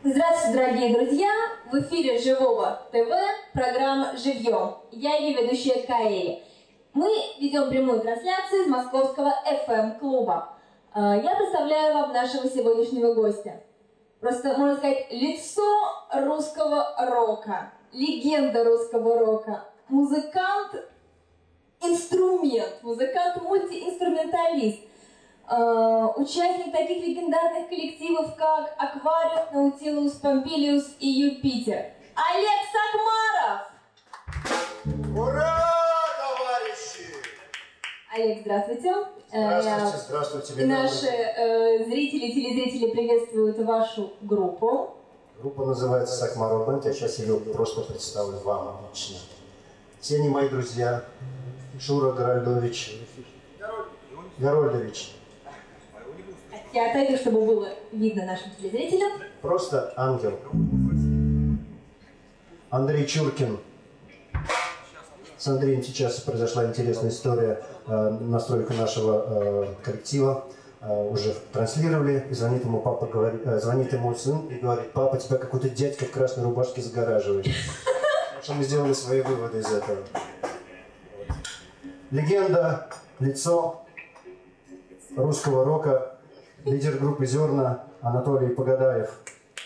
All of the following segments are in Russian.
Здравствуйте, дорогие друзья! В эфире Живого ТВ, программа «Живьем». Я ее ведущая Каэри. Мы ведем прямую трансляцию из московского FM-клуба. Я представляю вам нашего сегодняшнего гостя. Просто, можно сказать, лицо русского рока, легенда русского рока, музыкант-инструмент, музыкант-мультиинструменталист, участник таких легендарных коллективов, как «Аквариум», «Наутилус», «Помпилиус» и «Юпитер». Олег Сакмаров! Ура, товарищи! Олег, здравствуйте. Здравствуйте, здравствуйте. И наши зрители, телезрители приветствуют вашу группу. Группа называется «Сакмаров Бэнд», я сейчас ее просто представлю вам лично. Все они мои друзья. Шура Горольдович. Горольдович. Я отойду, чтобы было видно нашим телезрителям. Просто ангел. Андрей Чуркин. С Андреем сейчас произошла интересная история, настройка нашего коллектива. Уже транслировали, и звонит ему папа, звонит ему сын и говорит: папа, тебя какой-то дядька в красной рубашке загораживает. Что мы сделали свои выводы из этого. Легенда, лицо русского рока, лидер группы «Зерна» Анатолий Погодаев.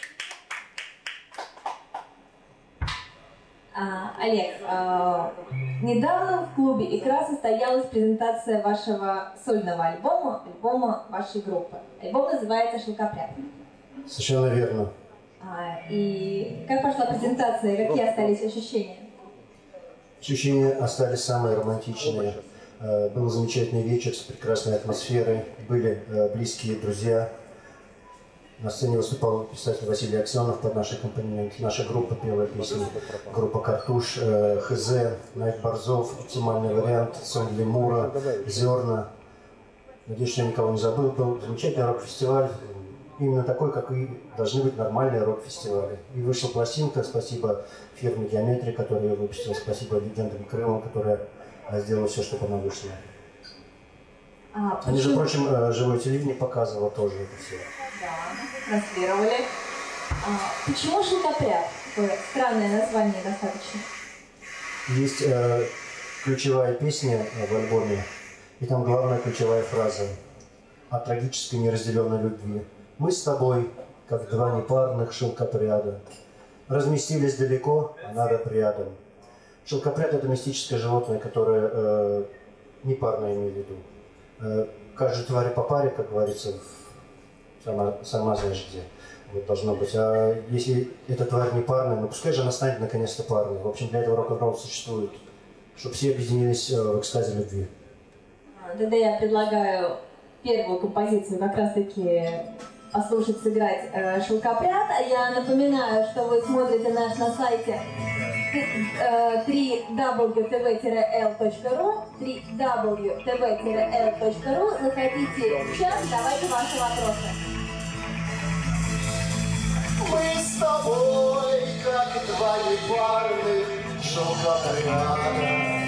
Олег, недавно в клубе «Икра» состоялась презентация вашего сольного альбома вашей группы. Альбом называется «Шелкопряд». Совершенно верно. И как прошла презентация, какие остались ощущения? Ощущения остались самые романтичные. Был замечательный вечер с прекрасной атмосферой, были близкие друзья. На сцене выступал писатель Василий Аксенов под наш аккомпанемент. Наша группа пела песни. Группа «Картуш», «ХЗ», Найк Борзов, «Оптимальный вариант», Сон Лемура, «Зерна». Надеюсь, что я никого не забыл. Был замечательный рок-фестиваль. Именно такой, как и должны быть нормальные рок-фестивали. И вышла пластинка. Спасибо фирме «Геометрия», которая ее выпустила. Спасибо «Легендам Крыма», которая сделала все, чтобы она вышла. Между прочим, живое телевидение показывало тоже это все. Да, транслировали. Почему «Шелкопряд»? Такое странное название достаточно. Есть ключевая песня в альбоме, и там главная ключевая фраза о трагической неразделенной любви. Мы с тобой, как два непарных шелкопряда, разместились далеко, а надо рядом. Шелкопряд — это мистическое животное, которое непарное, имею в виду. Каждой твари по паре, как говорится, сама знаешь где. Вот должно быть. А если эта тварь не парная, ну пускай же она станет наконец-то парной. В общем, для этого рок-н-ролл существует, чтобы все объединились в экстазе любви. Тогда я предлагаю первую композицию как раз-таки послушать, сыграть «Шелкопряд». А я напоминаю, что вы смотрите нас на сайте www.tv-l.ru www.tv-l.ru. Заходите в чат, давайте ваши вопросы. Мы с тобой, как два непарных шелкопряда,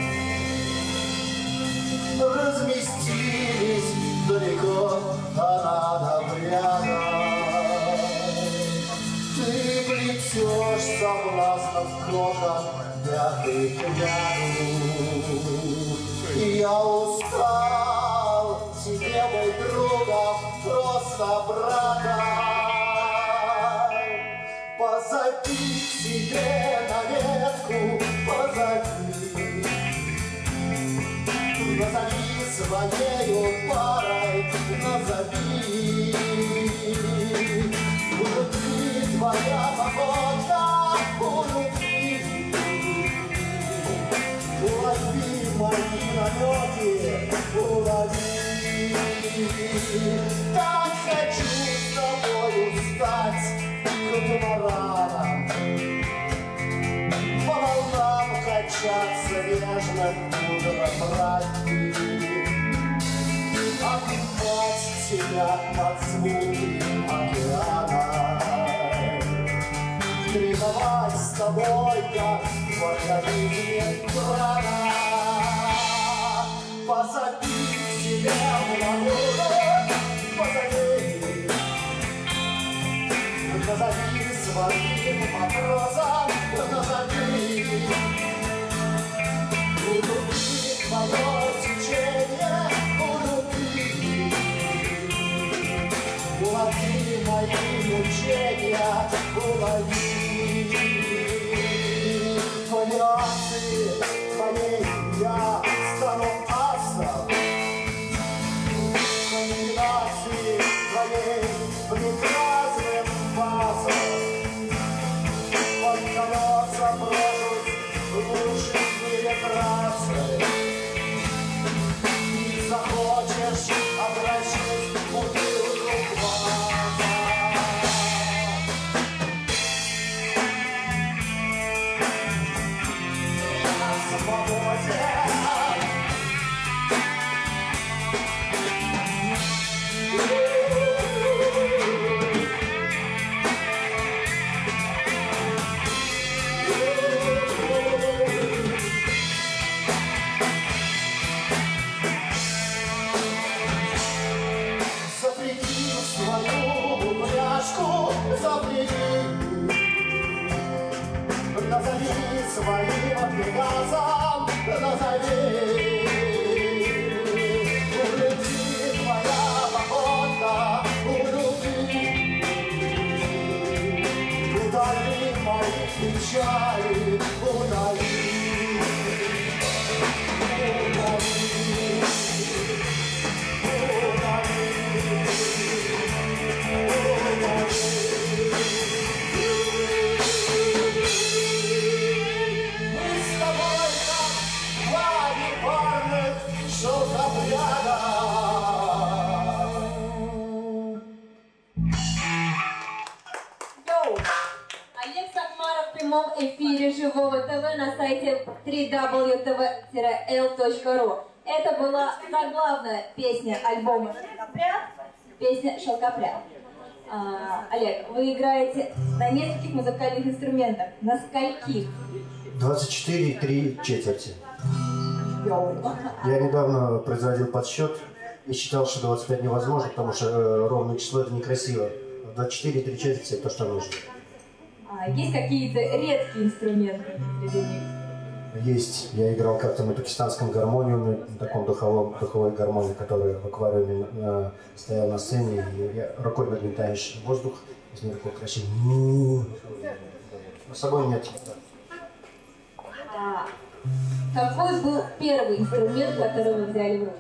разместились далеко, а надо рядом. Ты плетешь соблазно в кроках пятый к ряду. И я устал тебе, мой другом, просто брата. Позови себе на ветку, позови. Назови своею парой, назови. Улыбни твоя походка, улыбни. Улови мои намеки, улови. Так хочу с тобою стать катамараном, по волнам качаться нежно, мудро брать, обнимать тебя под звуки океана, дрейфовать с тобой, как погоди рано. Позови себя в лагуну, позови. Назови своим матросом назови. Улюби мое течение, улюби. Улови мои мучения, улови. В комбинации твоей я стану асом. В комбинации твоей прекрасным басом. Под колеса брошусь лучше в мире трассы. И захочешь, обращусь в бутылку кваса. На свободе. Запрети свою упряжку, запрети. Назови своим приказом, назови. Улети твоя походка, улюби. Удали мои печали, удали. Йоу! Олег Сахмаров в прямом эфире Живого ТВ на сайте www.l.ru. Это была заглавная песня альбома «Шелкопряд», песня «Шелкопряд». Олег, вы играете на нескольких музыкальных инструментах. На скольких? 24 и 3 четверти. Йоу! Я недавно производил подсчет и считал, что 25 невозможно, потому что ровное число это некрасиво. 24 и 3 четверти это то, что нужно. Есть какие-то редкие инструменты среди них? Есть. Я играл как-то на пакистанском гармониуме, на таком духовой гармонии, который в аквариуме стоял на сцене, и рукой нагнетаешь воздух, из него такой красивый. С собой нет. Какой был первый инструмент, который вы взяли в руки?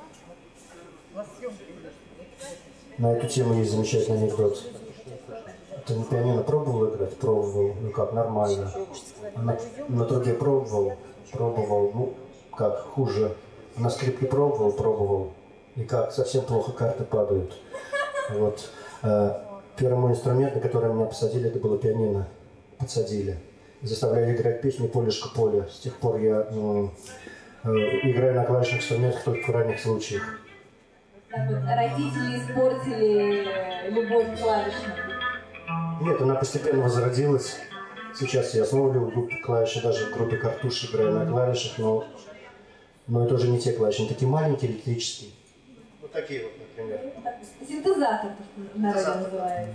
На эту тему есть замечательный анекдот. Ты на пианино пробовал играть? Пробовал. Ну как, нормально. На трубе пробовал, ну как, хуже. На скрипке пробовал. И как, совсем плохо, карты падают. Вот. Первый мой инструмент, на который меня посадили, это было пианино. Подсадили. Заставляли играть песню «Полюшка поле». С тех пор я играю на клавишных инструментах только в ранних случаях. Так вот, родители испортили любовь к клавишам? Нет, она постепенно возродилась. Сейчас я снова люблю клавиши, даже в группе «Картуш» играю на клавишах, но это уже не те клавиши, они такие маленькие, электрические. Вот такие вот, например. Синтезатор, в народе называется.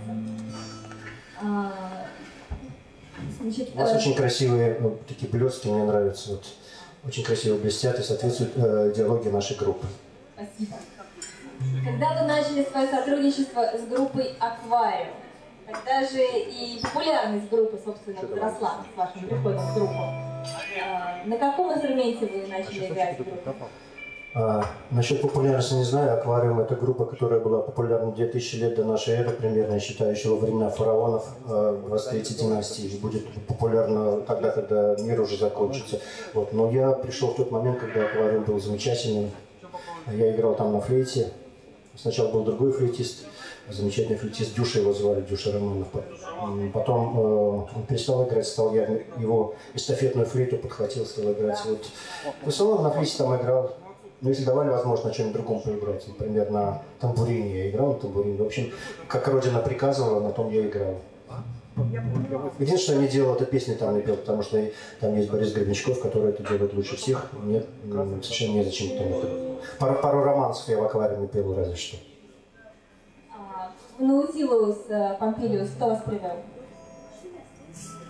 Значит, У вас очень красивые такие блестки, мне нравятся. Вот, очень красиво блестят и соответствуют идеологии нашей группы. Спасибо. Когда вы начали свое сотрудничество с группой «Аквариум», тогда же и популярность группы, собственно, возросла с вашим приходом в группу. На каком инструменте вы начали играть в группе? Насчет популярности не знаю. «Аквариум» — это группа, которая была популярна 2000 лет до нашей эры, примерно, я считаю, еще во времена фараонов 23-й династии. И будет популярна тогда, когда мир уже закончится. Вот. Но я пришел в тот момент, когда «Аквариум» был замечательным. Я играл там на флейте. Сначала был другой флейтист, замечательный флейтист, Дюша его звали, Дюша Романов. Потом он перестал играть, стал я его эстафетную флейту подхватил, стал играть. Вот. В основном на флейте там играл. Но если давали возможность на чем-нибудь другом поиграть, например, на тамбурине я играл, на тамбурине. В общем, как Родина приказывала, на том я играл. Единственное, что я не делал, это песни там не пел, потому что там есть Борис Гребенщиков, который это делает лучше всех. Мне совершенно незачем там это. Пару романсов я в «Аквариуме» пел, разве что. В Наутилус, Помпилиус, кто вас привел?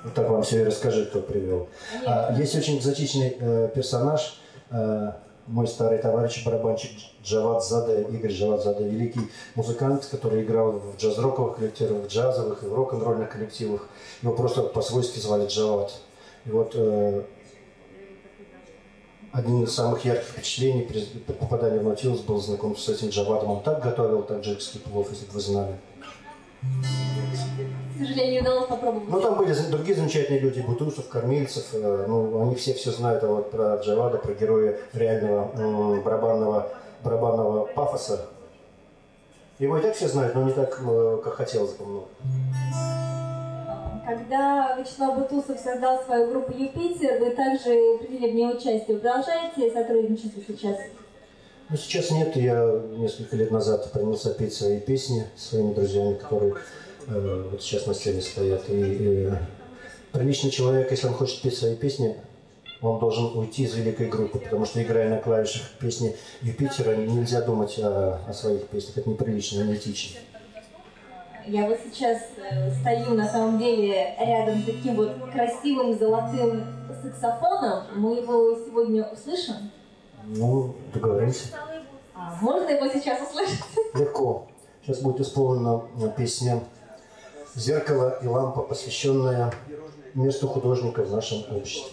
Вот так вам все и расскажет, кто привел. Есть очень экзотичный персонаж, мой старый товарищ, барабанщик Джавадзаде, Игорь Джавадзаде, великий музыкант, который играл в джаз-роковых коллективах, в джазовых и в рок-н-ролльных коллективах. Его просто по-свойски звали Джавад. И вот одним из самых ярких впечатлений при попадании в Наутилус был знакомство с этим Джавадом. Он так готовил таджикский плов, если бы вы знали. К сожалению, не удалось попробовать. Ну, там были другие замечательные люди, Бутусов, Кормильцев, ну, они все знают вот про Джавада, про героя реального барабанного пафоса. Его и так все знают, но не так, как хотелось бы много. Когда Вячеслав Бутусов создал свою группу «Юпитер», вы также приняли в ней участие. Продолжаете сотрудничать сейчас? Ну, сейчас нет. Я несколько лет назад принялся петь свои песни с своими друзьями, которые вот сейчас на сцене стоят. И приличный человек, если он хочет петь свои песни, он должен уйти из великой группы, потому что, играя на клавишах песни Юпитера, нельзя думать о своих песнях. Это неприлично, неэтично. Я вот сейчас стою на самом деле рядом с таким вот красивым золотым саксофоном. Мы его сегодня услышим? Ну, договорились. Можно его сейчас услышать? Легко. Сейчас будет исполнена песня «Зеркало и лампа», посвященная месту художника в нашем обществе.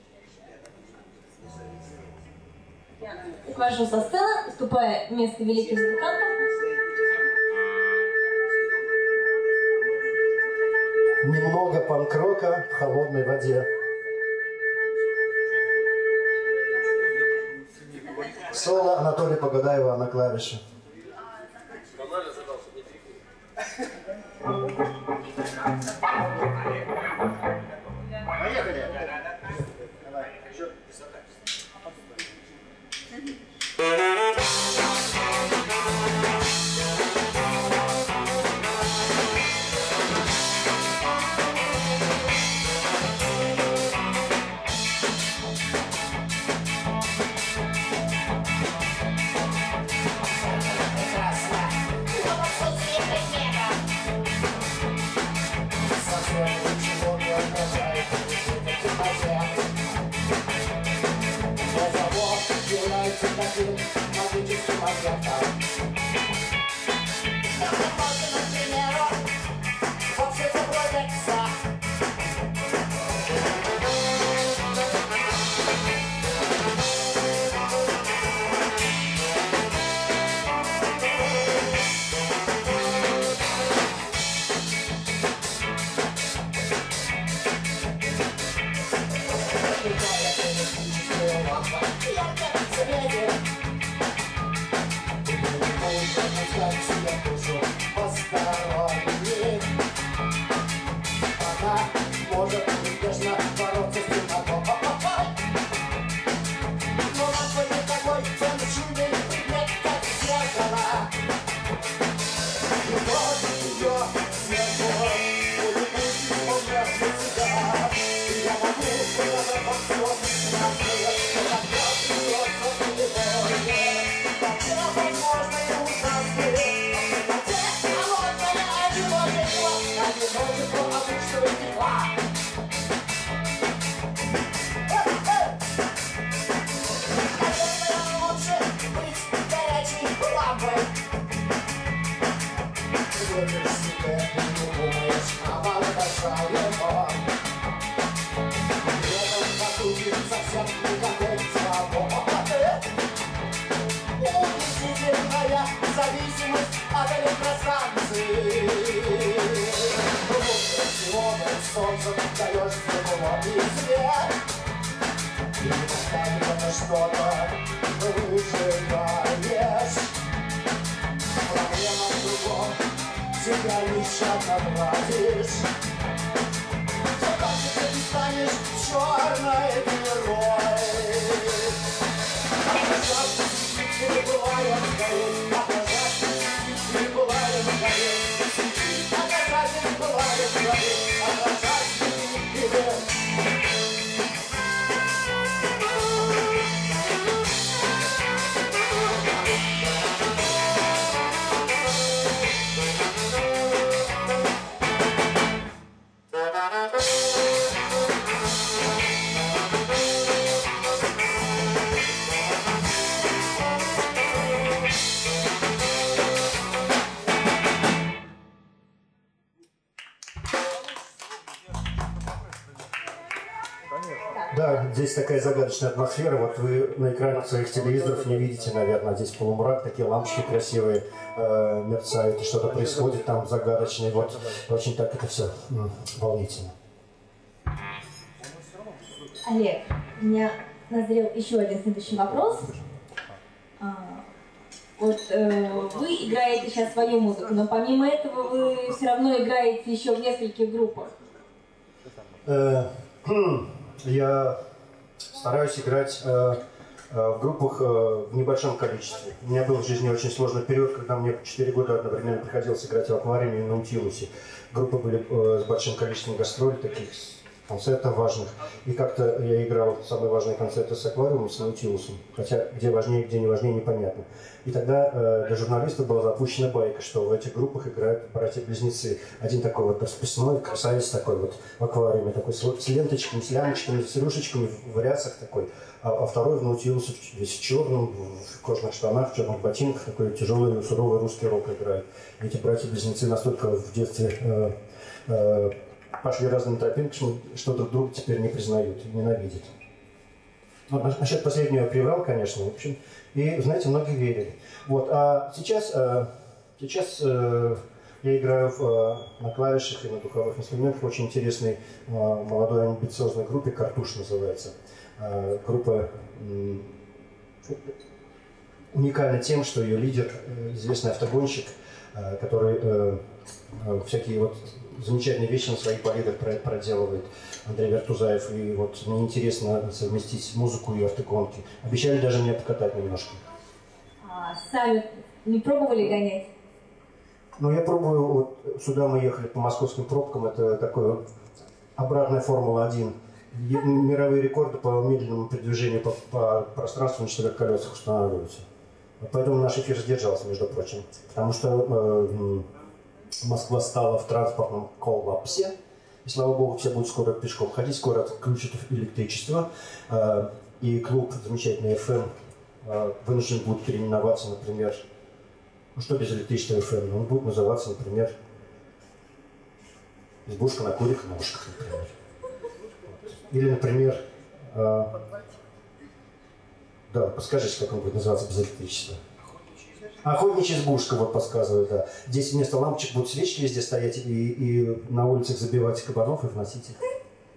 Ухожу со сцены, уступая место великим музыкантам. Немного панк-рока в холодной воде. Соло Анатолия Погодаева на клавише. Поехали! Да, здесь такая загадочная атмосфера. Вот вы на экранах своих телевизоров не видите, наверное. Здесь полумрак, такие лампочки красивые мерцают, и что-то происходит там загадочное. Вот очень так это все волнительно. Олег, у меня назрел еще один следующий вопрос. Вот вы играете сейчас свою музыку, но помимо этого вы все равно играете еще в нескольких группах. Я стараюсь играть в группах в небольшом количестве. У меня был в жизни очень сложный период, когда мне 4 года одновременно приходилось играть в «Аквариуме» и в «Наутилусе». Группы были с большим количеством гастролей, таких концертов важных. И как-то я играл самые важные концерты с «Аквариумом» и с «Наутилусом». Хотя где важнее, где не важнее, непонятно. И тогда для журналистов была запущена байка, что в этих группах играют братья-близнецы. Один такой вот расписной, красавец такой вот в «Аквариуме», такой с ленточками, с лямочками, с рюшечками, в рясах такой. А второй в «Наутилусе» весь в черном, в кожаных штанах, в черных ботинках, такой тяжелый, суровый русский рок играет. Эти братья-близнецы настолько в детстве пошли разными тропинками, что друг друга теперь не признают и ненавидят. Ну, насчет последнего я приврал, конечно, в общем. И, знаете, многие верили. Вот. А сейчас я играю на клавишах и на духовых инструментах в очень интересной молодой амбициозной группе, «Картуш» называется. Группа уникальна тем, что ее лидер, известный автогонщик, который всякие вот замечательные вещи на своих болидах проделывает, Андрей Вертузаев. И вот мне интересно совместить музыку и автогонки. Обещали даже меня покатать немножко. Сами не пробовали гонять? Ну, я пробую. Вот сюда мы ехали по московским пробкам. Это такое обратная Формула-1. Мировые рекорды по медленному передвижению по пространству на 4 колесах устанавливаются. Поэтому наш эфир сдержался, между прочим. Потому что Москва стала в транспортном коллапсе. И, слава богу, все будут скоро пешком ходить, скоро отключат электричество. И клуб замечательный FM вынужден будет переименоваться, например, ну что без электричества FM? Он будет называться, например, «Избушка на курьих ножках», например. Или, например, да, подскажите, как он будет называться без электричества. Охотничья избушка, вот подсказывают, да. Здесь вместо лампочек будут свечки везде стоять и на улицах забивать кабанов и вносить их.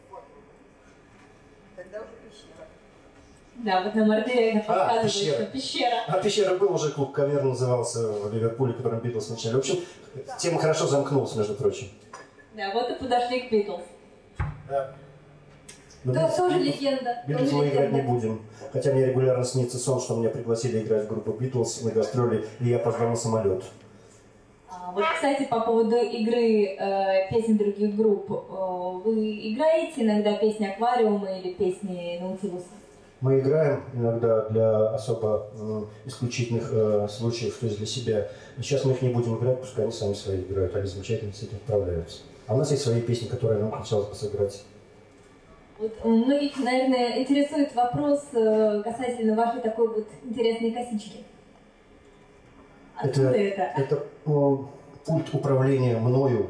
Тогда уже пещера. Да, вот на Мордере подсказывают, что пещера. А пещера был уже клуб «Кавер» назывался в Ливерпуле, которым Битлз начали. В общем, тема хорошо замкнулась, между прочим. Да, вот и подошли к Битлз. Да. Да, тоже легенда. Битлз мы играть не будем. Хотя мне регулярно снится сон, что меня пригласили играть в группу Битлз на гастроли, и я позвал на самолет. Вот, кстати, по поводу игры песен других групп. Вы играете иногда песни «Аквариума» или песни «Наутилуса»? Мы играем иногда для особо исключительных случаев, то есть для себя. И сейчас мы их не будем играть, пускай они сами свои играют, они замечательно с этим справляются. А у нас есть свои песни, которые нам хотелось бы сыграть. Вот многих, наверное, интересует вопрос касательно вашей такой вот интересной косички. Откуда это? Это пульт управления мною,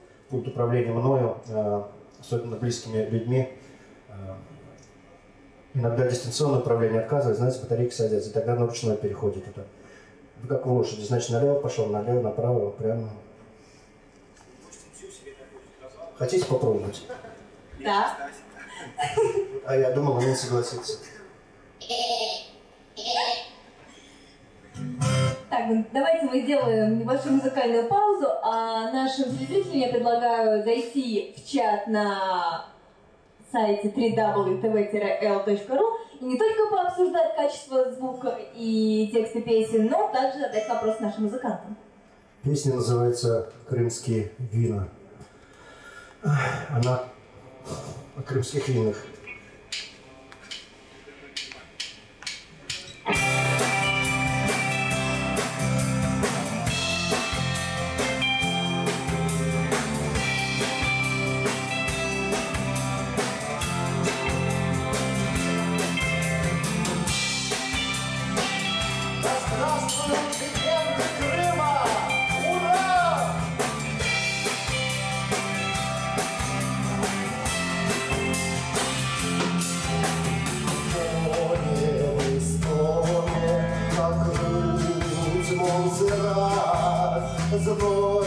особенно близкими людьми. Иногда дистанционное управление отказывает, знаете, батарейки садятся, и тогда на ручное переходит это. Вы как у лошади, значит, налево пошел, налево, направо, прямо. Хотите попробовать? Да. А я думал, он не согласится. Так, давайте мы сделаем небольшую музыкальную паузу, а нашим телезрителям я предлагаю зайти в чат на сайте www.tv-l.ru и не только пообсуждать качество звука и тексты песен, но также задать вопрос нашим музыкантам. Песня называется «Крымские вина». Она о крымских винах.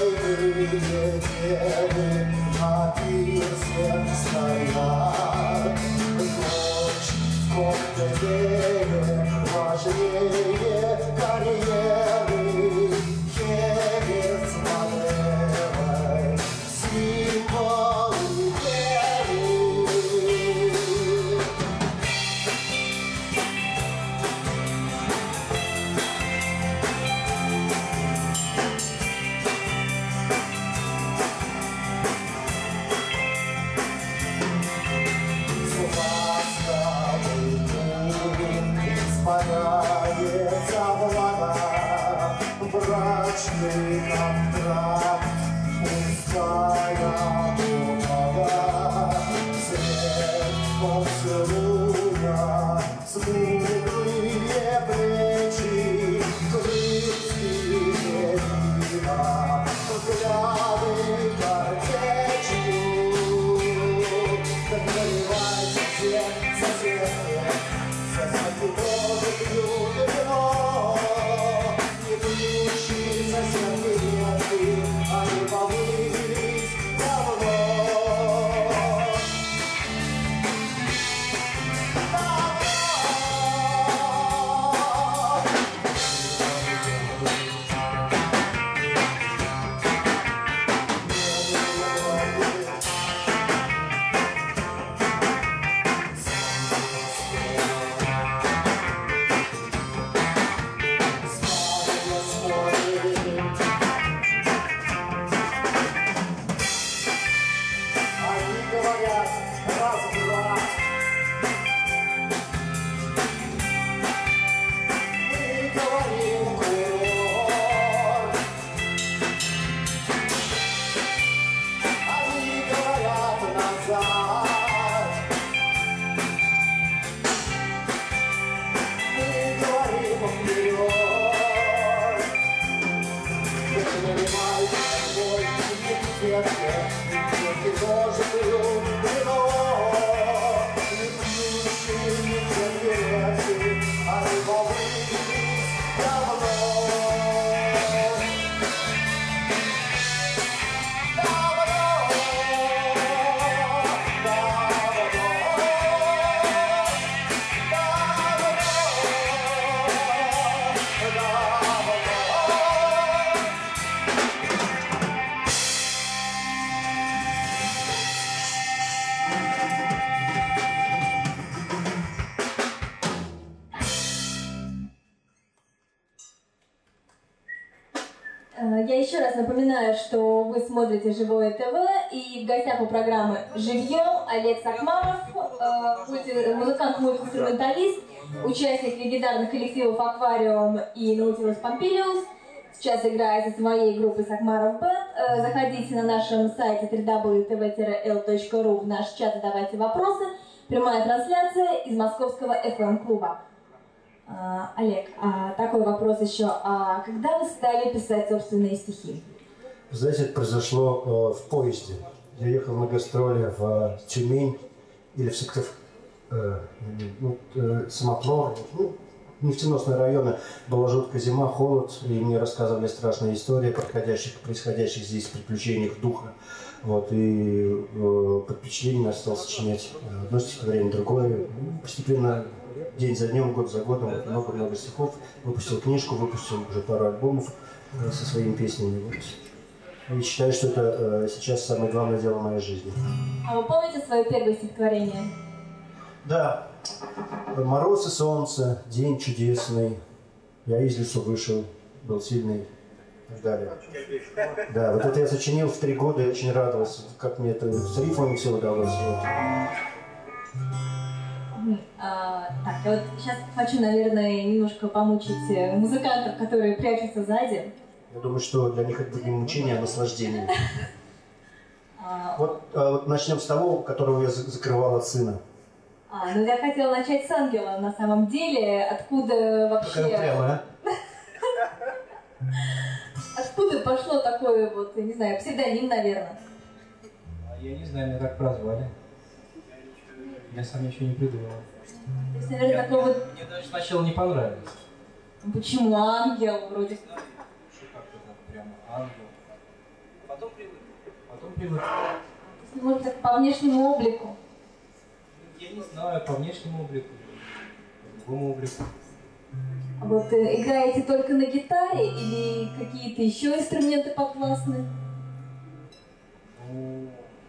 Я еще раз напоминаю, что вы смотрите Живое ТВ, и в гостях у программы «Живьем» Олег Сакмаров, музыкант-мультиинструменталист, участник легендарных коллективов «Аквариум» и «Наутилус Помпилиус». Сейчас играет со своей группой «Сакмаров Бэнд». Заходите на нашем сайте www.tv-l.ru в наш чат, задавайте вопросы. Прямая трансляция из московского FM-клуба. Олег, такой вопрос еще. Когда вы стали писать собственные стихи? Знаете, это произошло в поезде. Я ехал на гастроли в Тюмень или в Самотлор, нефтеносные районы. Была жуткая зима, холод, и мне рассказывали страшные истории о происходящих здесь приключениях духа. Вот, и под впечатлением я стал сочинять одно стихотворение, другое. Постепенно, день за днем, год за годом, много-много стихов. Выпустил книжку, выпустил уже пару альбомов со своими песнями. Вот. И считаю, что это сейчас самое главное дело в моей жизни. А вы помните свое первое стихотворение? Да. Мороз и солнце, день чудесный. Я из лесу вышел, был сильный. И так далее. Да, вот это я сочинил в 3 года, я очень радовался, как мне это с рифмами все удалось. Вот. Так, я вот сейчас хочу, наверное, немножко помучить музыкантов, которые прячутся сзади. Я думаю, что для них это будет не мучение, а наслаждение. Вот начнем с того, которого я закрывал от сына. Ну я хотела начать с ангела, на самом деле. Откуда вообще... Прямо, а? Откуда пошло такое вот, я не знаю, псевдоним, наверное? Я не знаю, меня так прозвали. Я сам ничего не придумал. То есть, наверное, такой вот... Мне даже сначала не понравилось. Почему ангел вроде? Что как-то так прямо ангел. Потом привык. Может, так по внешнему облику? Я не знаю, по внешнему облику, по другому облику. А вот играете только на гитаре или какие-то еще инструменты подвластны? Ну,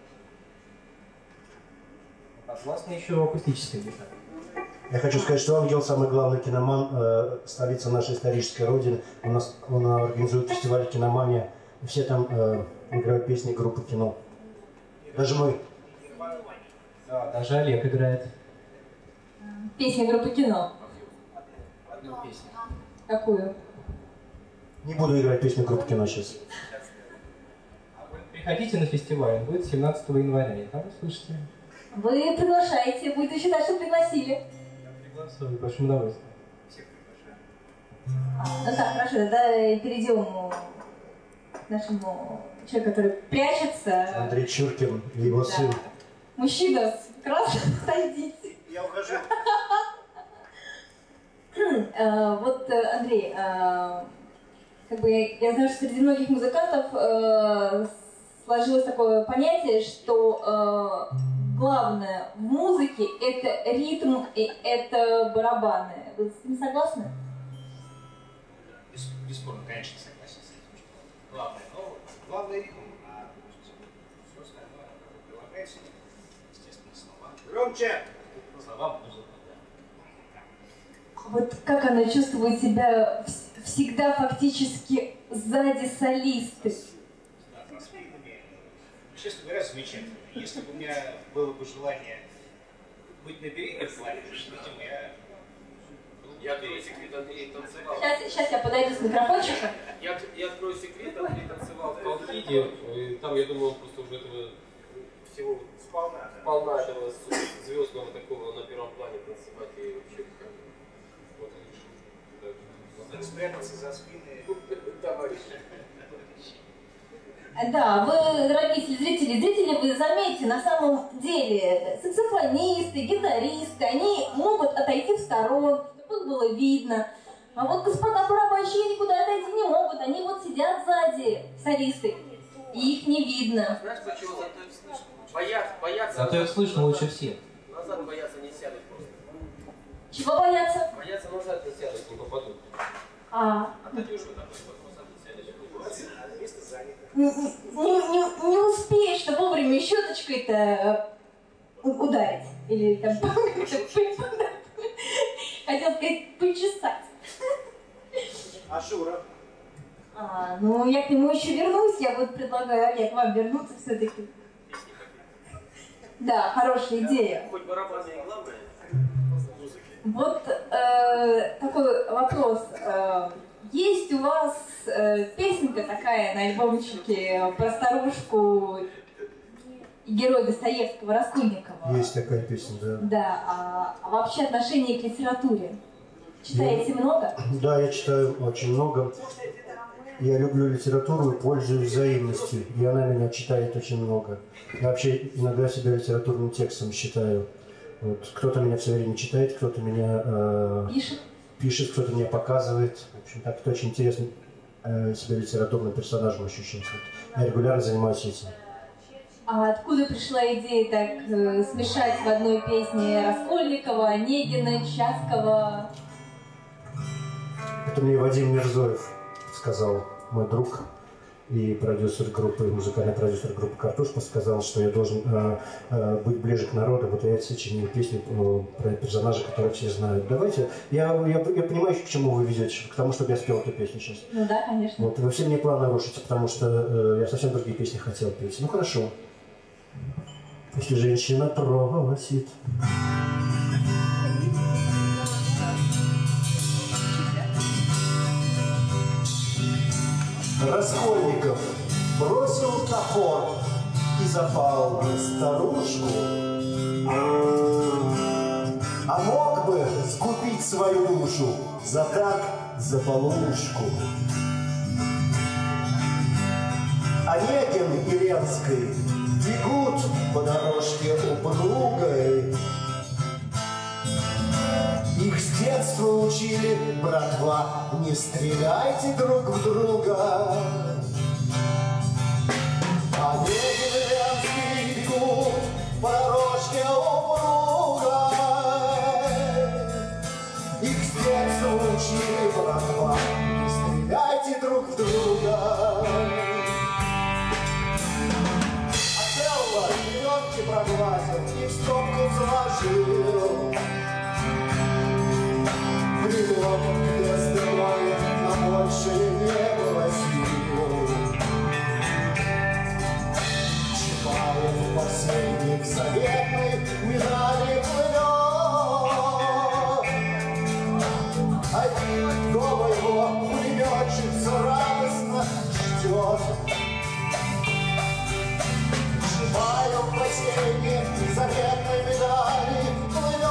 подвластна еще акустическая гитара. Я хочу сказать, что Ангел самый главный киноман, столица нашей исторической родины. Он организует фестиваль «Киномания». И все там играют песни группы «Кино». Даже мы. Да, даже Олег играет. Песня группы «Кино». Одну песню. Какую? Не буду играть песню группы «Кино» сейчас. Приходите на фестиваль, он будет 17 января, и там услышите. Вы приглашаете, будете считать, что пригласили. Приглашаю, с большим удовольствием. Всех приглашаю. Ну так, хорошо, тогда перейдем к нашему человеку, который прячется. Андрей Чуркин и его сын. Мужчина с красным, сойдите. Я ухожу. Вот, Андрей, как бы я знаю, что среди многих музыкантов сложилось такое понятие, что главное в музыке — это ритм и это барабаны. Вы с этим согласны? Бесспорно, конечно, согласен с этим, что главное ритм, а все остальное прилагается, естественно, слова. Громче! Слова музыка, да. Вот как она чувствует себя всегда фактически сзади солисты? Да, за спинами. Честно говоря, замечательно. Если бы у меня было бы желание быть на переднем плане, видимо, я открою секрет, Андрей танцевал. Сейчас я подойду с микрофончиком. Я открою секрет, Андрей танцевал в Колхиде, и там, я думаю, он просто уже этого всего сполна этого звездного такого на первом плане танцевать и вообще как вот Так спрятаться за спины товарищи. Да, вы, дорогие зрители, вы заметьте, на самом деле саксофонисты, гитаристы, они могут отойти в сторонку, чтобы их было видно. А вот господа барабанщики никуда отойти не могут, они вот сидят сзади, солисты, и их не видно. Знаешь, почему? Зато их слышно. Боятся. Зато их слышно лучше всех. Назад боятся, не сядут просто. Чего боятся? Боятся назад не сядут, не попадут. А ты уже вот такой назад не сядешь. место занято. не успеешь, что вовремя щеточкой-то ударить. Или там хотел сказать, почесать. А Шура? Ну, я к нему еще вернусь. Я вот предлагаю, Олег, вам вернуться все-таки. Да, хорошая идея. Хоть барабаны и главное. Вот такой вопрос. Есть у вас песенка такая на альбомчике про старушку и героя Достоевского, Раскольникова? Есть такая песня, да. Да, а вообще отношение к литературе? Читаете много? Да, я читаю очень много. Я люблю литературу и пользуюсь взаимностью. И она меня читает очень много. Я вообще иногда себя литературным текстом считаю. Вот, кто-то меня все время читает, кто-то меня пишет, кто-то меня показывает. В общем, так это очень интересно себя литературным персонажем ощущать. Вот. Я регулярно занимаюсь этим. А откуда пришла идея так смешать в одной песне Раскольникова, Онегина, Чацкого? Это мне Вадим Мирзоев сказал, мой друг и продюсер группы, музыкальный продюсер группы «Картошка», сказал, что я должен быть ближе к народу. Вот я сочинил песню про персонажа, которого все знают. Давайте, я понимаю, к чему вы ведете, к тому, чтобы я спел эту песню сейчас. Ну да, конечно. Вот, вы все мне планы рушите, потому что я совсем другие песни хотел петь. Ну хорошо. Если женщина просит. Раскольников бросил топор и запал на старушку. А мог бы скупить свою душу за так, за полушку. Онегин и Ленской бегут по дорожке упругой. Их с детства учили, братва, не стреляйте друг в друга. стопку сложил. Прилог, где здоровья на больше не было сил. Чапаев последних заветной медали плывет. Один дома его пулеметчица радостно ждет. Чапаев последних заветной медали плывет.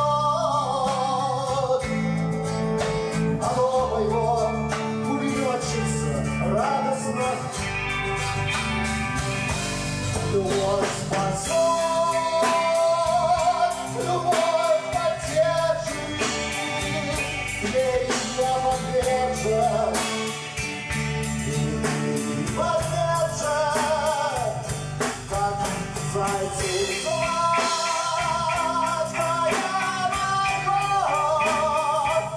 А дома его пулеметчица радостно. Любовь спасет, любовь поддержит, ей не поддержит, и поддержит, как зайцы сладкая любовь.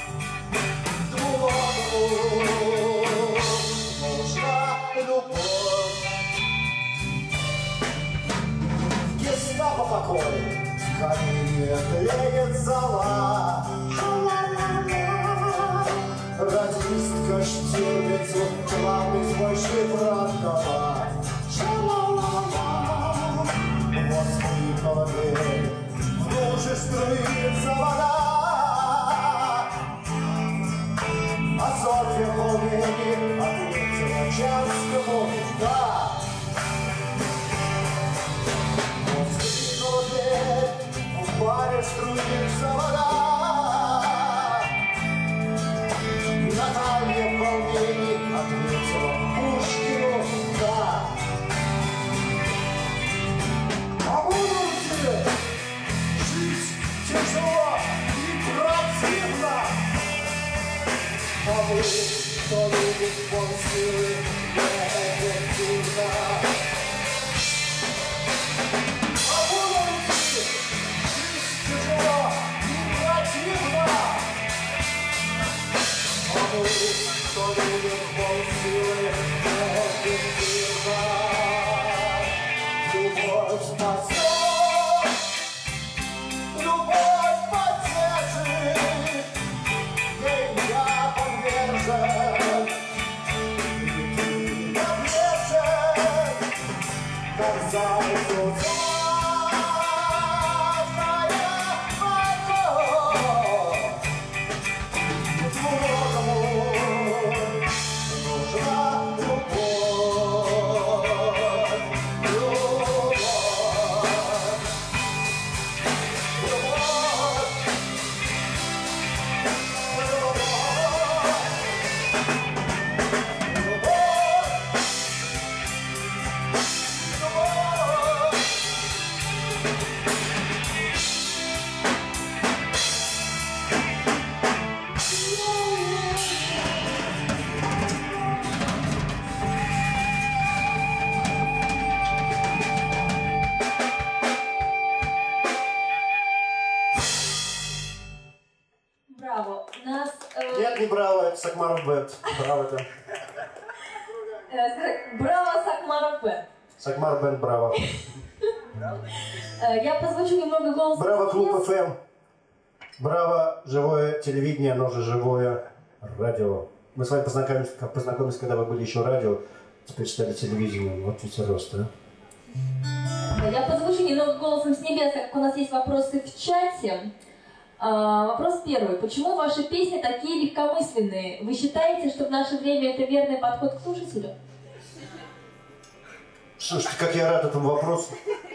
Другому нужна любовь. Гестапо покой, в камине тлеет зола. Радистка Штирлицу главный свой шифр отдала. Воскликнула дверь, в душе струится вода. А Софья в волнении ответила Чанскому «да». В баре струится вода. Наталья в волнении ответила Пушкину «да». А будете жить тяжело и противно, а вы, кто любит полсилы, неэффективно. Кто любит полсилы, неэффективно. Любовь спасет, любовь поддержит, ей я подвержен, и ты подвержен, как зайцу Браво. Нас... Нет, не браво, это Сакмаров Бэнд. Браво это. Браво, Сакмаров Бэнд. Сакмар Бэнд, браво. Я позвучу немного голосом. Браво, Клуб ФМ. Браво, живое телевидение, оно же живое радио. Мы с вами познакомились, когда вы были еще радио, теперь стали телевидением. Вот ведь рост, да? Я позвучу немного голосом с небес, так как у нас есть вопросы в чате. Вопрос первый. Почему ваши песни такие легкомысленные? Вы считаете, что в наше время это верный подход к слушателю? Слушайте, как я рад этому вопросу.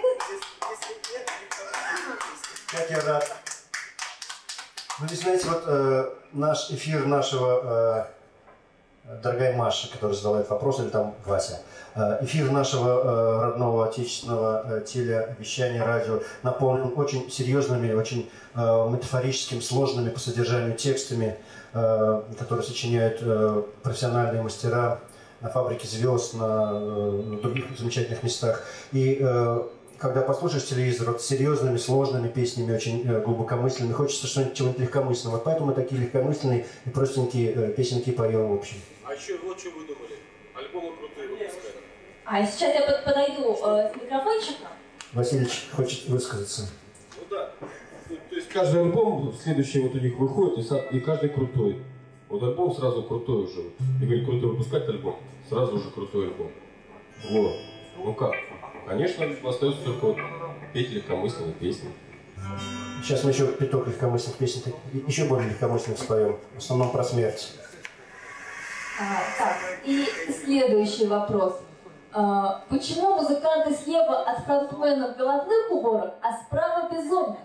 Как я рад. Вы не знаете, вот наш эфир нашего, дорогая Маша, которая задала этот вопрос, или там Вася, эфир нашего родного отечественного телевещания, радио наполнен очень серьезными, очень метафорическими, сложными по содержанию текстами, которые сочиняют профессиональные мастера на фабрике звезд, на других замечательных местах. И когда послушаешь телевизор вот, с серьезными, сложными песнями, очень глубокомысленными, хочется чего-нибудь легкомысленного. Вот поэтому мы такие легкомысленные и простенькие песенки поем в общем. А еще вот что вы думали? Альбомы крутые выпускают. А сейчас я подойду с микрофончиком. Васильевич хочет высказаться. Да. То есть каждый альбом, следующий вот у них выходит, и каждый крутой. Вот альбом сразу крутой уже. И говорит, крутой выпускать альбом, сразу уже крутой альбом. Вот. Ну как? Конечно, остается только вот петь легкомысленные песни. Сейчас мы еще пяток легкомысленных песен, еще более легкомысленных споем, в основном про смерть. Так, и следующий вопрос. Почему музыканты слева от фронтмена в головных уборах, а справа безумные?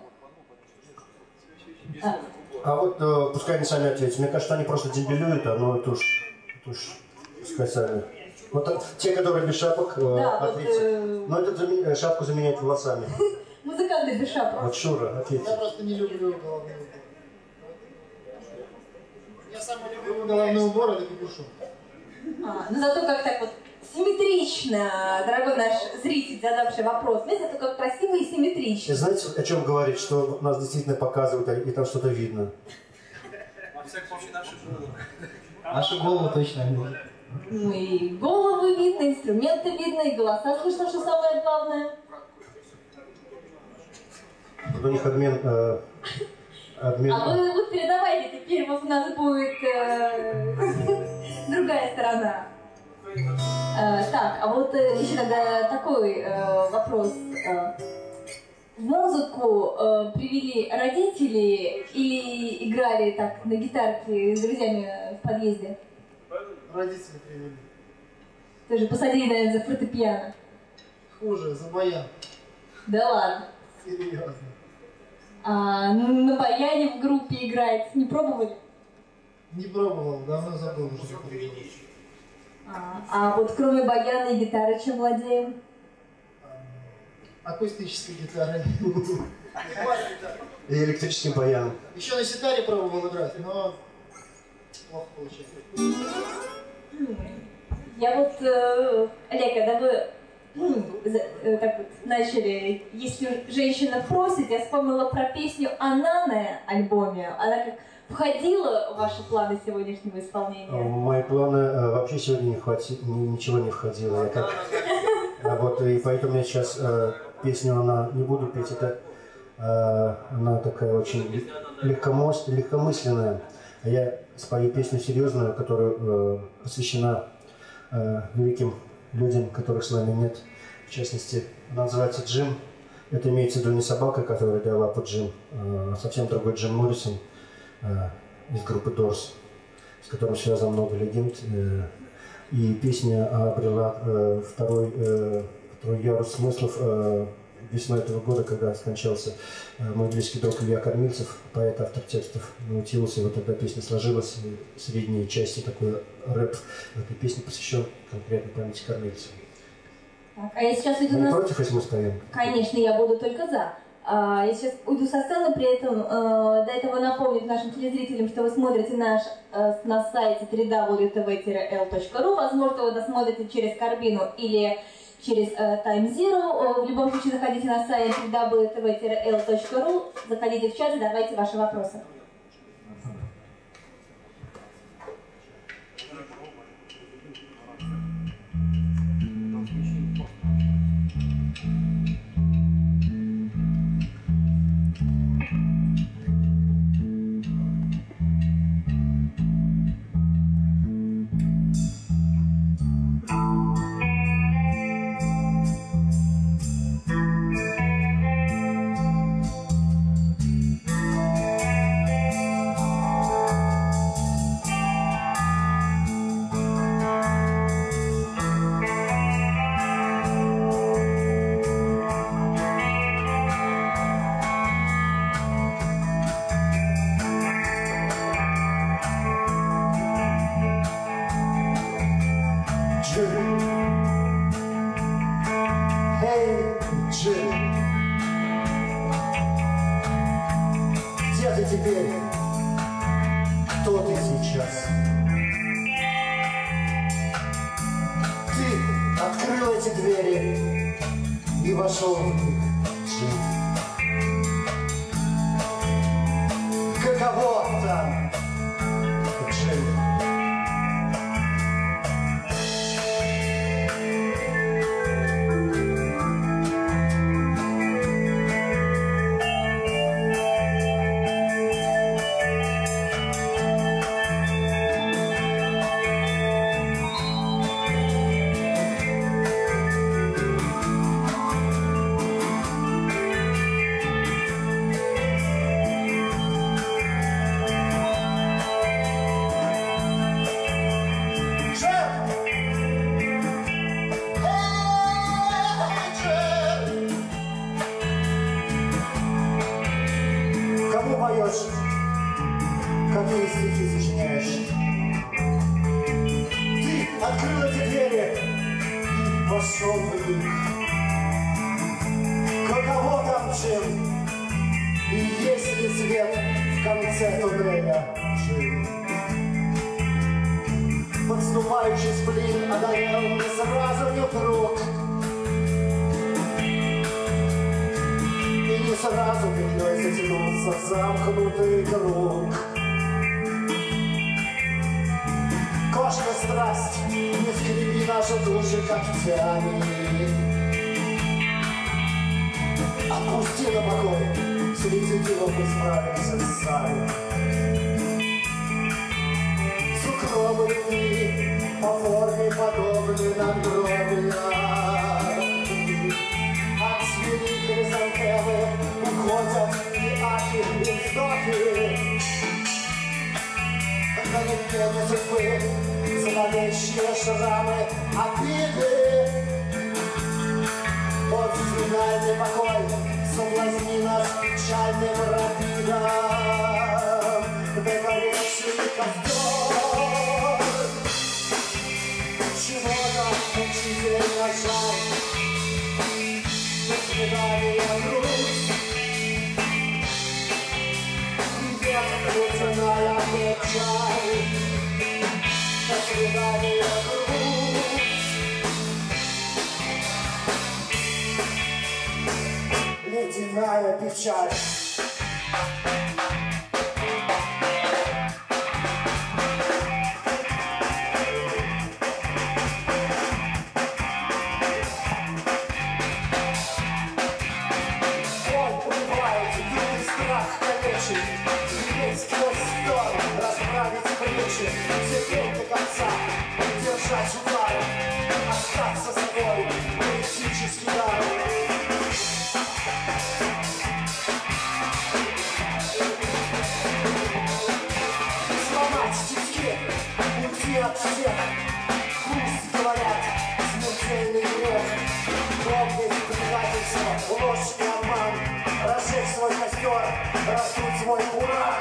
А вот пускай они сами ответят. Мне кажется, они просто дембелюют, но это уж пускай сами. Вот те, которые без шапок, ответят. Но этот шапку заменяет волосами. Музыканты без шапок. Вот Шура, ответьте. Я просто не люблю головные уборы. Я самый любимый головной убор — это капюшон. Но зато как так вот симметрично, дорогой наш зритель, задавший вопрос. Видите, зато как красиво и симметрично. Знаете, о чем говорит? Что нас действительно показывают, и там что-то видно. Во всяком случае, наши головы. Наши головы точно видно. Ну и головы видно, инструменты видно, и голоса слышно, что самое главное. Вот у них обмен... А вы передавайте, теперь вот у нас будет другая сторона. Так, а вот еще тогда такой вопрос. Музыку привели родители или играли так на гитарке с друзьями в подъезде? Родители привели. Тоже посадили, наверное, за фортепиано. Хуже, за баян. Да ладно. Серьезно. А на баяне в группе играть не пробовали? Не пробовал, давно забыл уже, как это делать. А вот кроме баяна и гитары чем владеем? Акустической гитарой. И электрическим баяном. Еще на ситаре пробовал играть, но плохо получается. Я вот, Олег, когда вы так вот начали, если женщина просит, я вспомнила про песню «Она» на альбоме. Она как входила в ваши планы сегодняшнего исполнения? В мои планы вообще сегодня ничего не входило. Вот, и поэтому я сейчас песню она не буду петь. Она такая очень легкомысленная. А я спою песню серьезную, которая посвящена великим людям, которых с нами нет. В частности, она называется «Джим». Это имеется в виду не собака, которая дала под Джим, а совсем другой Джим Моррисон из группы Doors, с которым связано много легенд. И песня обрела второй ярус смыслов весной этого года, когда скончался мой близкий друг Илья Кормильцев, поэт, автор текстов Наутилус. И вот эта песня сложилась, в средней части такой рэп в этой песне посвящен конкретно памяти Кормильцева. Так, а я сейчас уйду Вы не против, если мы споем? Конечно, я буду только за. Я сейчас уйду со сцены, при этом до этого напомню нашим телезрителям, что вы смотрите наш на сайте www.tv-l.ru. Возможно, вы досмотрите через Карбину или через Time Zero. В любом случае, заходите на сайт www.tv-l.ru, заходите в чат, задавайте ваши вопросы. какие стихи сочиняешь. Ты открыл эти двери и вошел в них. Каково там жил, и есть ли свет в конце туннеля жил. Подступающий сплин одолел не сразу, не вдруг. И не сразу петлей затянулся в замкнутый круг. Кошка страсть, не скреби наши души когтями. Отпусти на покой, с рецидивом мы справимся сами. Сугробы любви по форме подобны надгробия. От свирей хризантемы уходят и ахи, и вздохи. На лепене судьбы зловещие шрамы обиды. Вот финальный покой соблазни нас печальным рапидом. Догоревший костер, чего-то мучительно жаль. До свидания, грусть, идет ледяная печаль. До свидания, грусть, ледяная печаль. Сидеть сквозь стол, расправить плечи, терпеть до конца, держать удар, остаться собой, поэтический дар. Сломать тиски, уйти от всех, пусть говорят смертельный грех, помнить предательство, ложь и обман, разжечь свой костер, раздуть свой уран.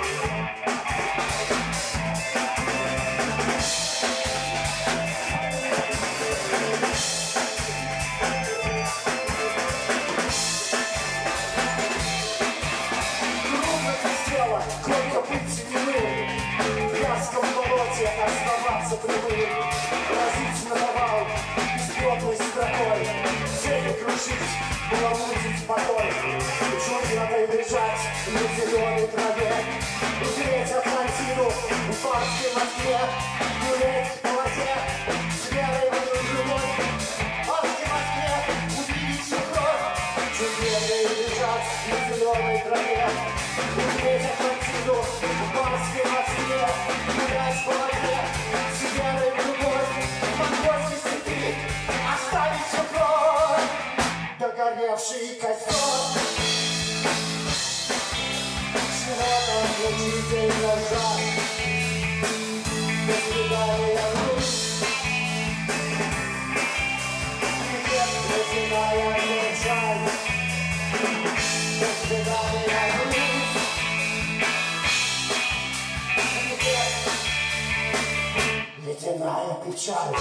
Трудно без дела, кровью быть седины, в вязком болоте оставаться прямым, разить на повал бесплотной строкой, цели крушить, баламутить покой. Надо бежать на зеленой траве, узреть Атлантиду в парке Москве, гулять по воде с верой в любовь. В парке Москве увидеть всю кровь, чудесно бежать на зеленой траве, узреть Атлантиду в парке Москве, гулять по воде с верой в любовь. В монгольской степи оставить всю кровь, догоревший костер. Мучительно жаль. До свидания, грусть, идет ледяная печаль. До свидания, грусть, идет ледяная печаль.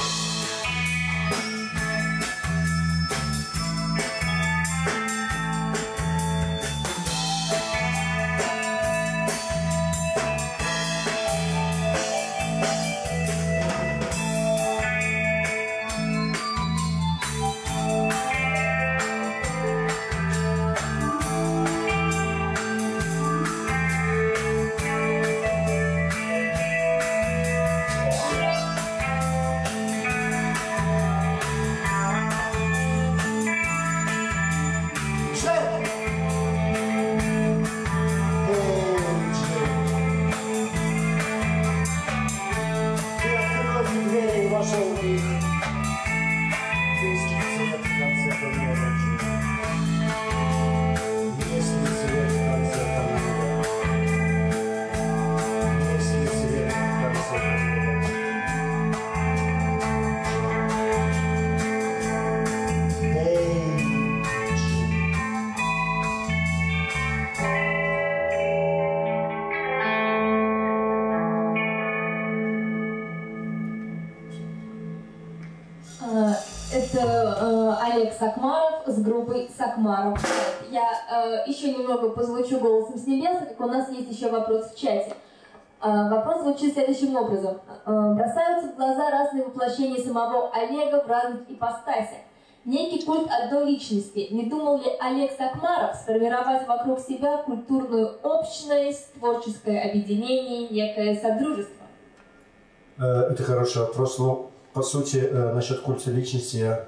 Олег Сакмаров с группой Сакмаров. Я еще немного позвучу голосом с небес, как у нас есть еще вопрос в чате. Вопрос звучит следующим образом. Бросаются в глаза разные воплощения самого Олега в разных ипостасях. Некий культ одной личности. Не думал ли Олег Сакмаров сформировать вокруг себя культурную общность, творческое объединение, некое содружество? Это хороший вопрос. Но, по сути, насчет культа личности я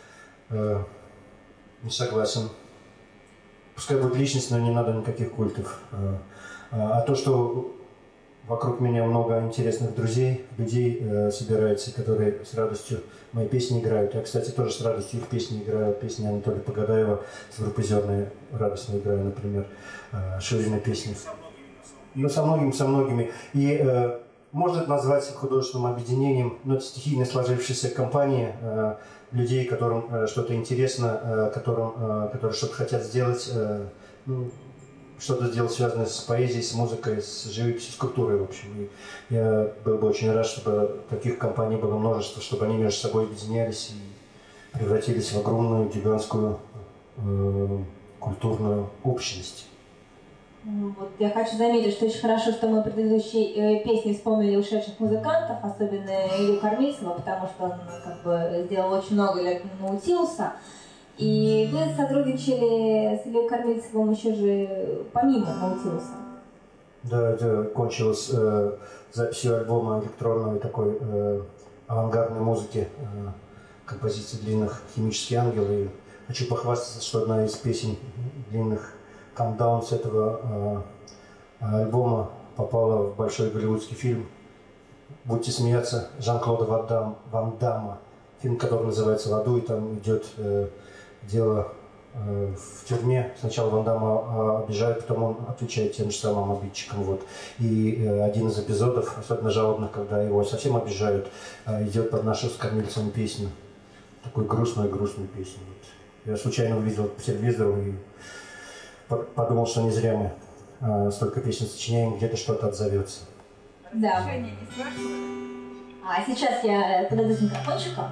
не согласен. Пускай будет личность, но не надо никаких культов. А то, что вокруг меня много интересных друзей, людей собирается, которые с радостью мои песни играют. Я, кстати, тоже с радостью их песни играю. Песни Анатолия Погадаева с группы «Зерные» радостно играю, например. Шурины песни. Ну, со многими. И можно это назвать художественным объединением, но это стихийно сложившаяся компания людей, которым что-то интересно, которые что-то хотят сделать, что-то сделать связанное с поэзией, с музыкой, с живописью, с культурой, в общем. И я был бы очень рад, чтобы таких компаний было множество, чтобы они между собой объединялись и превратились в огромную гигантскую культурную общность. Вот, я хочу заметить, что очень хорошо, что мы в предыдущей песне вспомнили ушедших музыкантов, особенно Илью Кормильцева, потому что он как бы сделал очень много для Наутилуса. И вы сотрудничали с Ильей Кормильцевым еще же помимо Наутилуса. Да, это кончилось записью альбома электронной такой авангардной музыки, композиции длинных «Химический ангел». И хочу похвастаться, что одна из песен длинных «Countdown» с этого альбома попала в большой голливудский фильм «Будьте смеяться» Жан-Клода Ван Дамма. Фильм, который называется «В аду», и там идет дело в тюрьме. Сначала Ван Дамма обижают, потом он отвечает тем же самым обидчикам. Вот. И один из эпизодов, особенно жалобных, когда его совсем обижают, идет под нашу с Кормильцевым песню. Такую грустную песню. Вот. Я случайно увидел по телевизору и подумал, что не зря мы столько песен сочиняем, где-то что-то отзовется. Да. А сейчас я подойду с микрофончиком.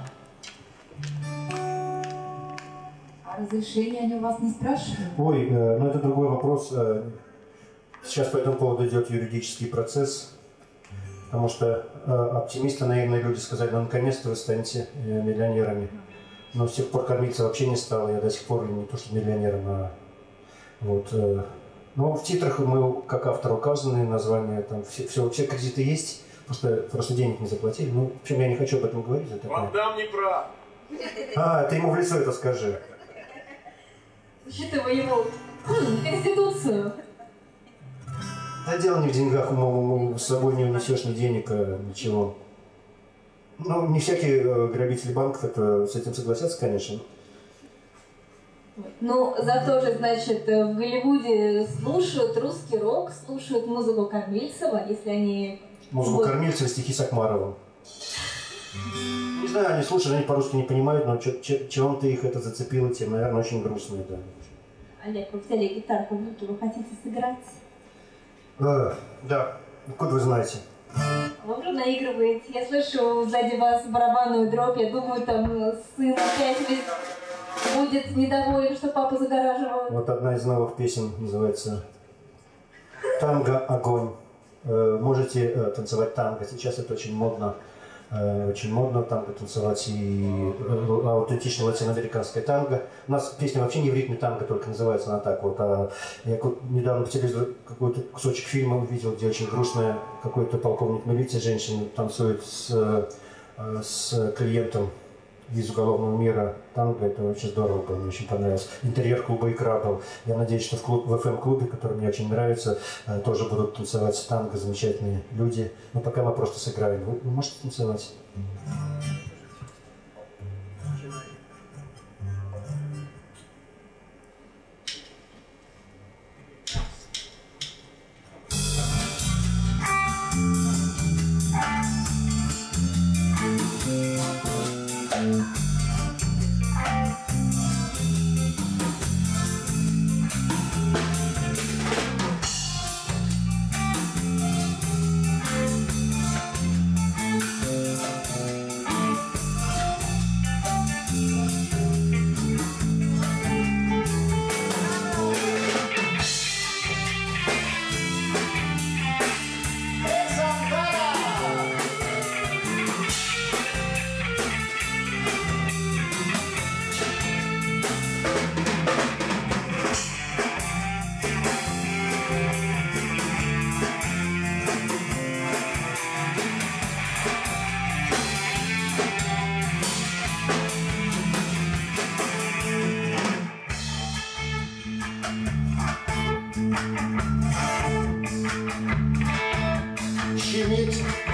А разрешения они у вас не спрашивают? Ой, ну это другой вопрос. Сейчас по этому поводу идет юридический процесс, потому что оптимисты, наивные люди сказали, ну наконец-то вы станете миллионерами. Но с тех пор кормиться вообще не стало, я до сих пор не то что миллионером, а вот. Но в титрах мы, как автор, указаны названия, там все кредиты есть, просто денег не заплатили. Ну, в общем, я не хочу об этом говорить. Ван Дам не прав. Ты ему в лицо это скажи. Учитывая его конституцию. Да дело не в деньгах, с собой не унесешь ни денег, ничего. Ну, не всякие грабители банков с этим согласятся, конечно. Ну, зато же, значит, в Голливуде слушают русский рок, слушают музыку Кормильцева, если они... Музыку Кормильцева, стихи Сакмарова. Не знаю, они слушают, они по-русски не понимают, но чем-то их это зацепило, тем, наверное, очень грустно, да. Олег, вы взяли гитарку в руки, вы хотите сыграть? Да. Откуда вы знаете? Вы уже наигрываете. Я слышу сзади вас барабанную дробь. Я думаю, там сын опять будет недоволен, что папа загораживал. Вот одна из новых песен называется «Танго. Огонь». Можете танцевать танго. Сейчас это очень модно. Очень модно танго танцевать и аутентично латиноамериканское танго. У нас песня вообще не в ритме танго, только называется она так вот. Я недавно по телевизору какой-то кусочек фильма увидел, где очень грустная какой-то полковник милиции, женщина танцует с клиентом из уголовного мира танго. Это очень здорово было, мне очень понравилось. Интерьер клуба «Икра» был. Я надеюсь, что в FM-клубе, который мне очень нравится, тоже будут танцевать танго замечательные люди. Но пока мы просто сыграем. Вы можете танцевать?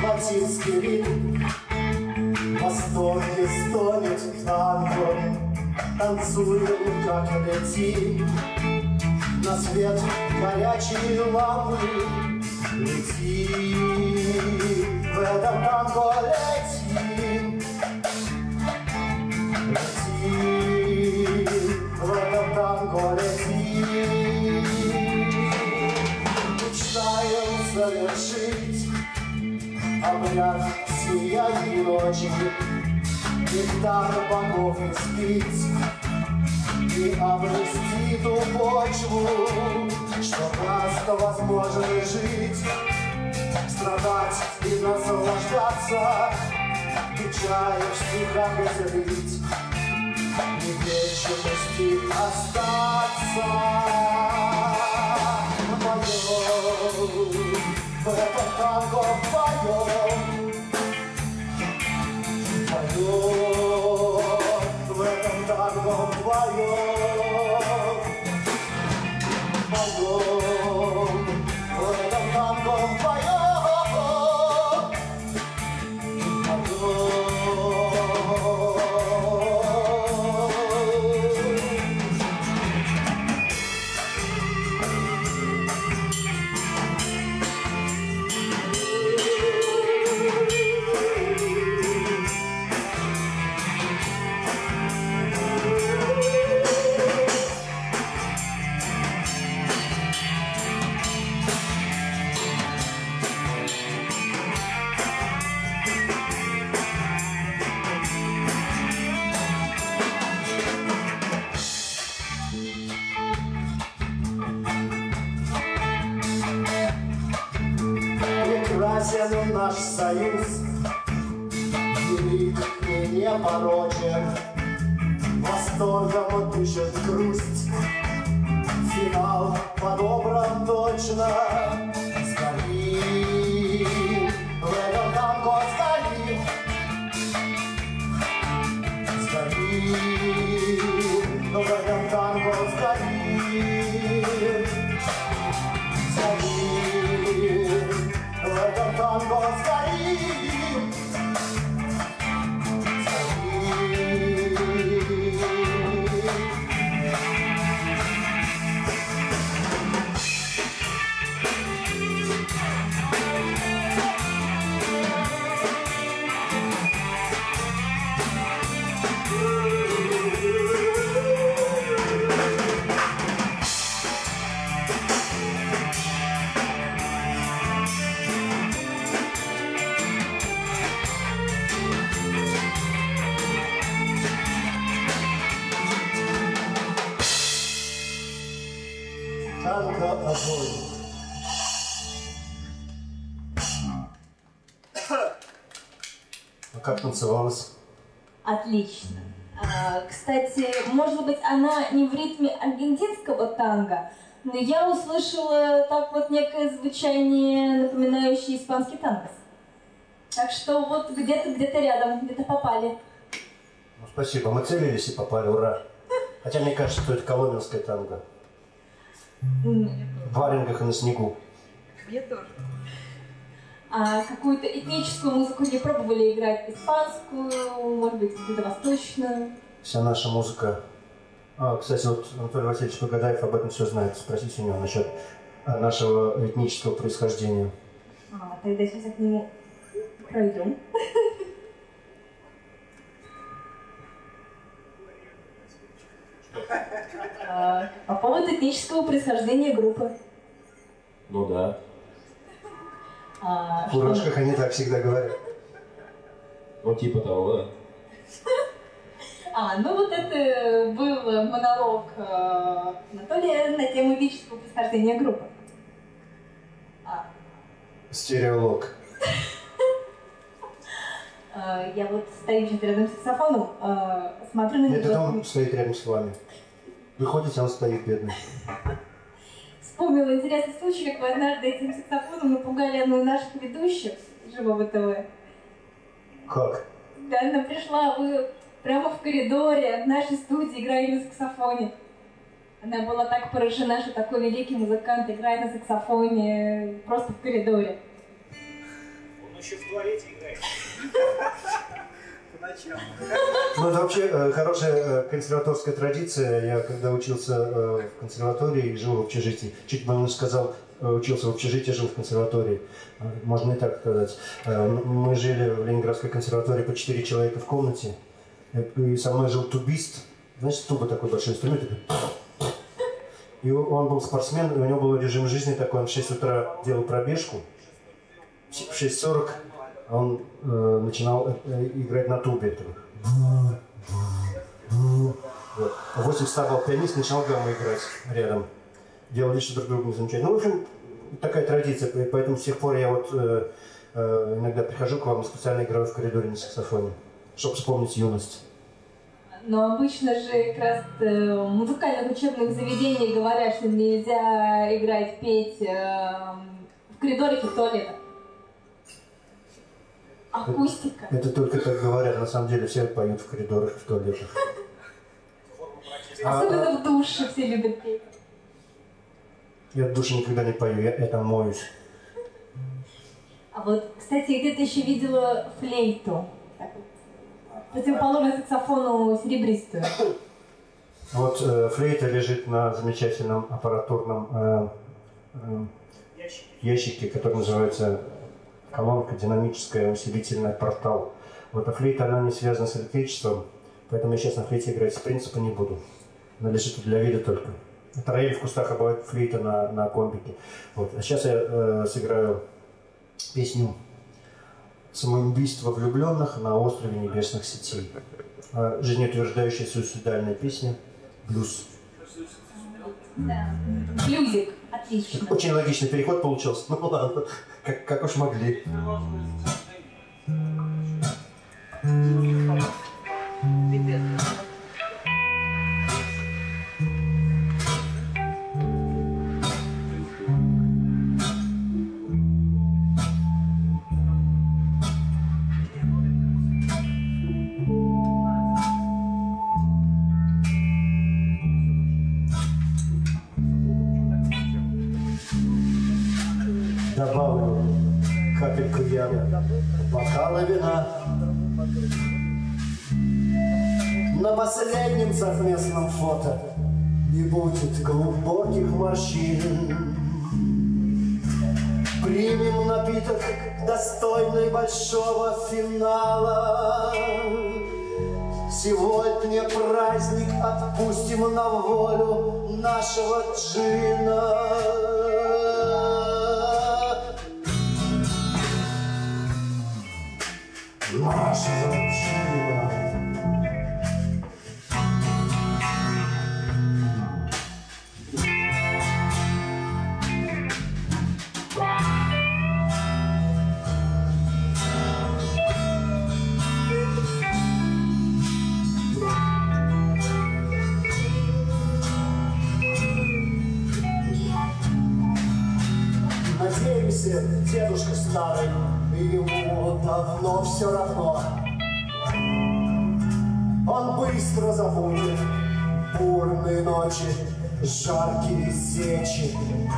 латинский ритм. В восторге стонет танго, танцуем, как лети. На свет горячие лампы лети, в этом танго лети. Лети, в этом танго лети. Мечтаем совершить обряд сияньей ночи, нектар богов испить и обрести ту почву, что просто возможно жить, страдать и наслаждаться, и чая в стихах излить, и в вечности остаться. Вдвоем, в этом танго вдвоем, вдвоем, в этом танго вдвоем, вдвоем, в этом танго вдвоем, вдвоем. Прекрасен наш союз, велик и непорочен, восторгом дышит грусть, финал подобран точно. Сгорим, в этом танго сгорим, сгорим, в этом танго сгорим, сгорим, в этом танго сгорим, танго огонь. А как танцевалась? Отлично. Кстати, может быть, она не в ритме аргентинского танго, но я услышала так вот некое звучание, напоминающее испанский танго. Так что вот где-то рядом, где-то попали. Ну, спасибо, мы целились и попали, ура. Хотя мне кажется, что это коломенское танго. В валенках и на снегу. Я тоже. А какую-то этническую музыку не пробовали играть? Испанскую, может быть, где-то восточную? Вся наша музыка. Кстати, вот Анатолий Васильевич Погадаев об этом все знает. Спросите у него насчет нашего этнического происхождения. Тогда сейчас я к нему пройду. По поводу этнического происхождения группы. Ну да. В фуражках они так всегда говорят. Ну типа того, да. Ну вот это был монолог Анатолия на тему этнического происхождения группы. Стереолог. Я вот стою сейчас рядом с саксофоном, смотрю на него. Нет, это он стоит рядом с вами. Вы ходите, а он стоит бедный. Вспомнила интересный случай, как вы однажды этим саксофоном напугали одну из наших ведущих Живого ТВ. Как? Да, она пришла, вы прямо в коридоре в нашей студии играли на саксофоне. Она была так поражена, что такой великий музыкант играет на саксофоне просто в коридоре. Он еще в туалете играет. Ну, это вообще хорошая консерваторская традиция. Я когда учился в консерватории и жил в общежитии, чуть бы он сказал, учился в общежитии, жил в консерватории. Можно и так сказать. Мы жили в Ленинградской консерватории по 4 человека в комнате. И со мной жил тубист. Знаете, туба такой большой инструмент. И он был спортсмен, и у него был режим жизни такой. Он в 6 утра делал пробежку. В 6:40 он начинал играть на тубе. Вот. В 8 вставал пианист, начинал гамму играть рядом. Делали еще друг другу не замечать. Ну, в общем, такая традиция. Поэтому с тех пор я вот иногда прихожу к вам и специально играю в коридоре на саксофоне, чтобы вспомнить юность. Но обычно же как раз в музыкальных учебных заведениях говорят, что нельзя играть, петь в коридорах и в туалетах. Акустика. Это только так говорят, на самом деле все поют в коридорах и в туалетах. Особенно в душе все любят петь. Я в душе никогда не пою, я там моюсь. А вот, кстати, где-то еще видела флейту. Так вот, противоположно саксофону серебристую. Вот флейта лежит на замечательном аппаратурном ящике, который называется колонка динамическая, усилительная, портал. Вот, а флейта, она не связана с электричеством, поэтому я сейчас на флейте играть с принципа не буду. Она лежит для вида только. Это рояль в кустах, а бывает флейта на комбике. Вот. А сейчас я сыграю песню «Самоубийство влюбленных на острове небесных сетей». Жизнеутверждающая суицидальная песня, блюз. Да. Блюзик. Отлично. Очень логичный переход получился. Ну ладно, как уж могли. Добавлю капельку яда, бокала вина. На последнем совместном фото не будет глубоких морщин. Примем напиток, достойный большого финала. Сегодня праздник, отпустим на волю нашего джина. Нашего джина. Надеемся, дедушка старый, ему давно все равно. Он быстро забудет бурные ночи, жаркие сечи,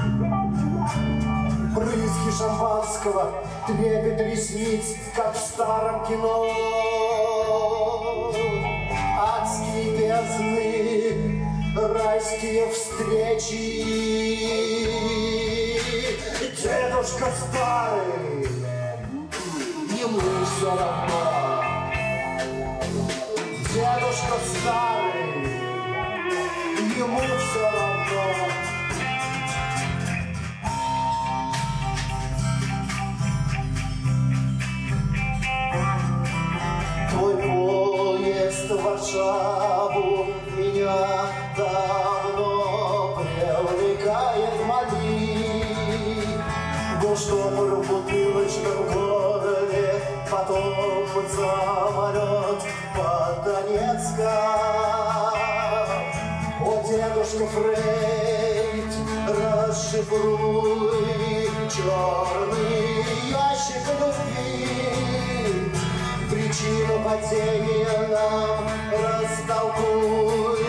брызги шампанского, трепет ресниц, как в старом кино. Адские бездны, райские встречи. Дедушка старый, ему все равно. Дедушка старый, ему все равно. Твой поезд в Варшаву меня давно привлекает молитв. Ну что в бутылочном городе, потом самолет под Донецком. О, дедушка Фрейд, расшифруй черный ящик любви. Причину падения нам растолкуй.